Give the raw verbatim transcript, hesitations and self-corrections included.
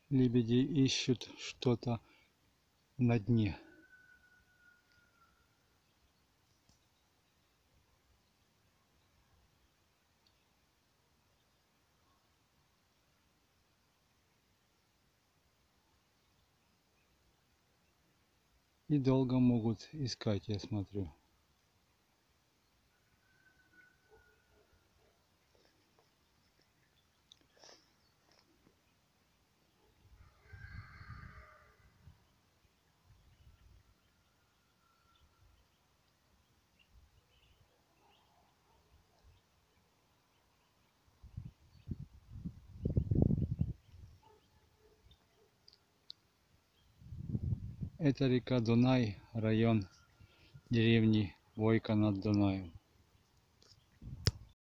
Лебеди ищут что-то на дне. И долго могут искать, я смотрю. Это река Дунай, район деревни Войка над Дунаем.